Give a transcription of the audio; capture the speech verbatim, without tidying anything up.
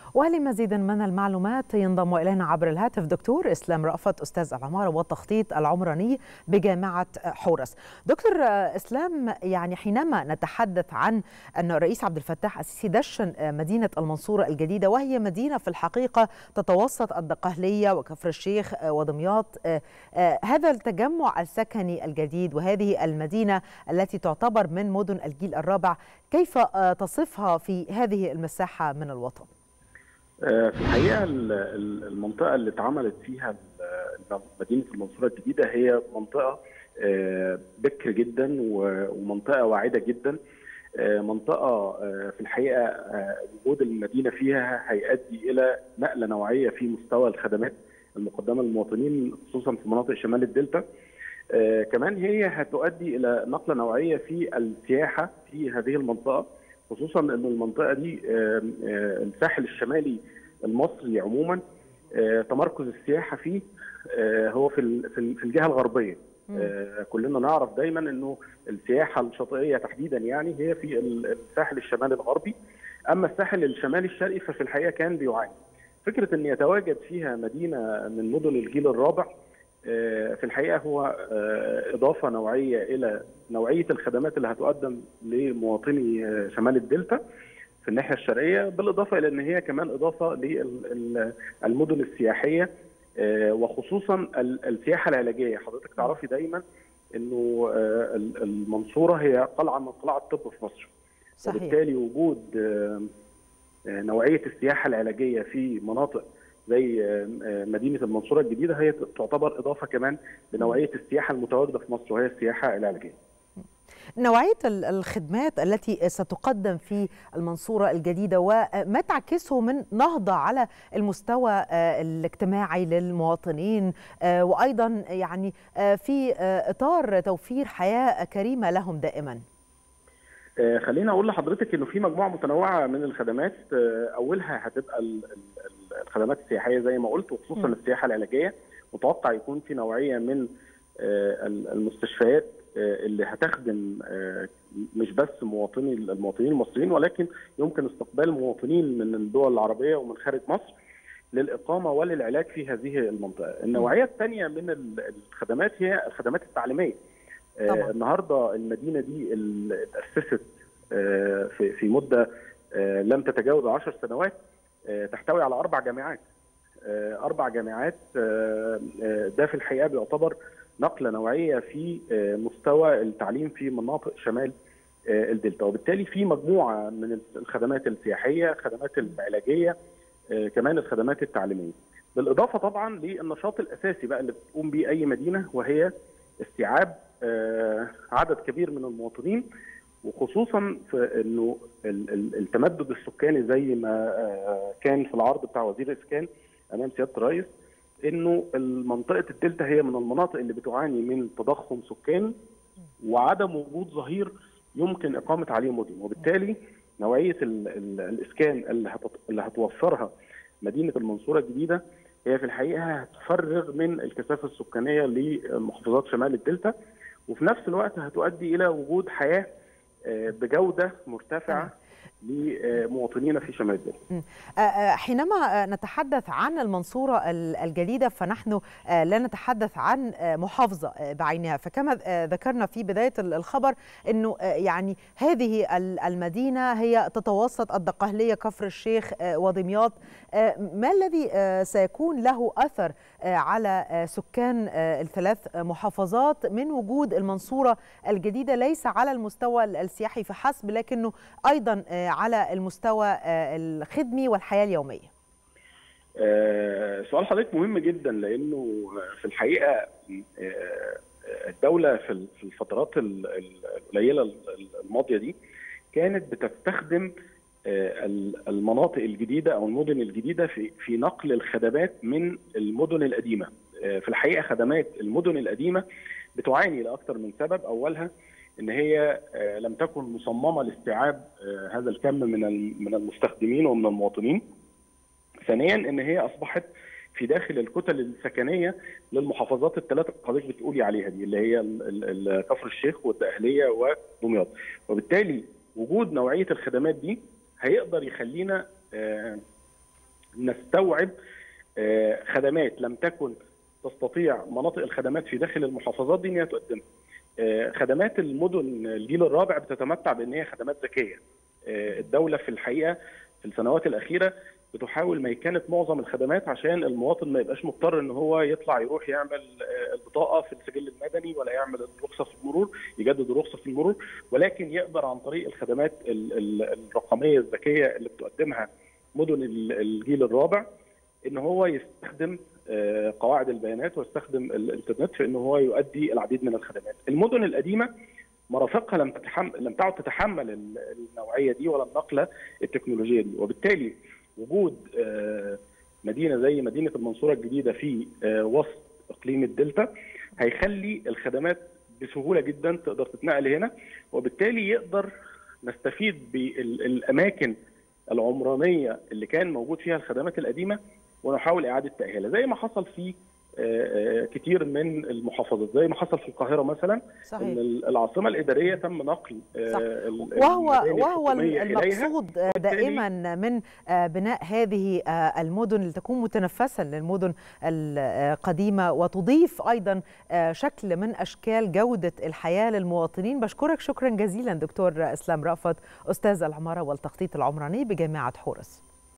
ولمزيد من المعلومات ينضم إلينا عبر الهاتف دكتور إسلام رأفت، أستاذ العمارة والتخطيط العمراني بجامعة حورس. دكتور إسلام، يعني حينما نتحدث عن أن الرئيس عبد الفتاح السيسي دشن مدينة المنصورة الجديدة، وهي مدينة في الحقيقة تتوسط الدقهلية وكفر الشيخ ودمياط، هذا التجمع السكني الجديد وهذه المدينة التي تعتبر من مدن الجيل الرابع، كيف تصفها في هذه المساحة من الوطن؟ في الحقيقة المنطقة اللي اتعملت فيها مدينة المنصورة الجديدة هي منطقة بكر جدا ومنطقة واعدة جدا، منطقة في الحقيقة وجود المدينة فيها هيؤدي إلى نقلة نوعية في مستوى الخدمات المقدمة للمواطنين خصوصا في مناطق شمال الدلتا. كمان هي هتؤدي إلى نقلة نوعية في السياحة في هذه المنطقة، خصوصا ان المنطقه دي الساحل الشمالي المصري عموما تمركز السياحه فيه هو في في الجهه الغربيه. كلنا نعرف دايما انه السياحه الشاطئيه تحديدا يعني هي في الساحل الشمالي الغربي، اما الساحل الشمالي الشرقي ففي الحقيقه كان بيعاني. فكره ان يتواجد فيها مدينه من مدن الجيل الرابع في الحقيقه هو اضافه نوعيه الى نوعيه الخدمات اللي هتقدم لمواطني شمال الدلتا في الناحيه الشرقيه، بالاضافه الى ان هي كمان اضافه للمدن السياحيه وخصوصا السياحه العلاجيه. حضرتك تعرفي دايما انه المنصوره هي قلعه من قلاع الطب في مصر. صحيح. وبالتالي وجود نوعيه السياحه العلاجيه في مناطق زي مدينة المنصورة الجديدة هي تعتبر إضافة كمان لنوعية السياحة المتواجدة في مصر، وهي السياحة العلاجية. نوعية الخدمات التي ستقدم في المنصورة الجديدة وما تعكسه من نهضة على المستوى الاجتماعي للمواطنين، وأيضا يعني في إطار توفير حياة كريمة لهم دائما. خليني أقول لحضرتك إنه في مجموعة متنوعة من الخدمات، أولها هتبقى الخدمات السياحيه زي ما قلت، وخصوصا م. السياحه العلاجيه. متوقع يكون في نوعيه من المستشفيات اللي هتخدم مش بس مواطني المواطنين المصريين، ولكن يمكن استقبال مواطنين من الدول العربيه ومن خارج مصر للاقامه وللعلاج في هذه المنطقه. النوعيه الثانيه من الخدمات هي الخدمات التعليميه. طبعا. النهارده المدينه دي اللي اتاسست في في مده لم تتجاوز عشر سنوات، تحتوي على أربع جامعات. أربع جامعات ده في الحقيقة بيعتبر نقلة نوعية في مستوى التعليم في مناطق شمال الدلتا، وبالتالي في مجموعة من الخدمات السياحية، الخدمات العلاجية، كمان الخدمات التعليمية، بالإضافة طبعا للنشاط الأساسي بقى اللي بتقوم به أي مدينة، وهي استيعاب عدد كبير من المواطنين، وخصوصا في انه التمدد السكاني زي ما كان في العرض بتاع وزير الاسكان امام سياده الرئيس، انه منطقه الدلتا هي من المناطق اللي بتعاني من تضخم سكاني وعدم وجود ظهير يمكن اقامه عليه مدن، وبالتالي نوعيه ال ال الاسكان اللي, اللي هتوفرها مدينه المنصوره الجديده هي في الحقيقه هتفرغ من الكثافه السكانيه لمحافظات شمال الدلتا، وفي نفس الوقت هتؤدي الى وجود حياه بجودة مرتفعة لمواطنينا في شمال الدلتا. حينما نتحدث عن المنصورة الجديدة فنحن لا نتحدث عن محافظة بعينها، فكما ذكرنا في بداية الخبر أنه يعني هذه المدينة هي تتوسط الدقهلية كفر الشيخ ودمياط. ما الذي سيكون له أثر على سكان الثلاث محافظات من وجود المنصورة الجديدة، ليس على المستوى السياحي فحسب لكنه أيضا على المستوى الخدمي والحياة اليومية؟ سؤال حضرتك مهم جدا، لأنه في الحقيقة الدولة في الفترات القليلة الماضية دي كانت بتستخدم المناطق الجديدة أو المدن الجديدة في في نقل الخدمات من المدن القديمة. في الحقيقة خدمات المدن القديمة بتعاني لأكثر من سبب، أولها ان هي لم تكن مصممه لاستيعاب هذا الكم من من المستخدمين ومن المواطنين. ثانيا ان هي اصبحت في داخل الكتل السكنيه للمحافظات الثلاثه اللي حضرتك بتقولي عليها دي، اللي هي كفر الشيخ والدقهليه ودمياط، وبالتالي وجود نوعيه الخدمات دي هيقدر يخلينا نستوعب خدمات لم تكن تستطيع مناطق الخدمات في داخل المحافظات دي ان هي تقدمها. خدمات المدن الجيل الرابع بتتمتع بان هي خدمات ذكيه. الدوله في الحقيقه في السنوات الاخيره بتحاول ميكنه معظم الخدمات عشان المواطن ما يبقاش مضطر ان هو يطلع يروح يعمل البطاقه في السجل المدني ولا يعمل الرخصه في المرور، يجدد الرخصه في المرور، ولكن يقدر عن طريق الخدمات الرقميه الذكيه اللي بتقدمها مدن الجيل الرابع ان هو يستخدم قواعد البيانات ويستخدم الانترنت في ان هو يؤدي العديد من الخدمات. المدن القديمه مرافقها لم تتحمل لم تعد تتحمل النوعيه دي ولا النقله التكنولوجيه دي، وبالتالي وجود مدينه زي مدينه المنصوره الجديده في وسط اقليم الدلتا هيخلي الخدمات بسهوله جدا تقدر تتنقل هنا، وبالتالي يقدر نستفيد بالاماكن العمرانيه اللي كان موجود فيها الخدمات القديمه ونحاول اعاده تاهيلها زي ما حصل في كتير من المحافظات، زي ما حصل في القاهره مثلا. صحيح. ان العاصمه الاداريه تم نقل وهو وهو المقصود دائما من بناء هذه المدن لتكون متنفسا للمدن القديمه وتضيف ايضا شكل من اشكال جوده الحياه للمواطنين. بشكرك شكرا جزيلا دكتور اسلام رأفت، استاذ العماره والتخطيط العمراني بجامعه حورس.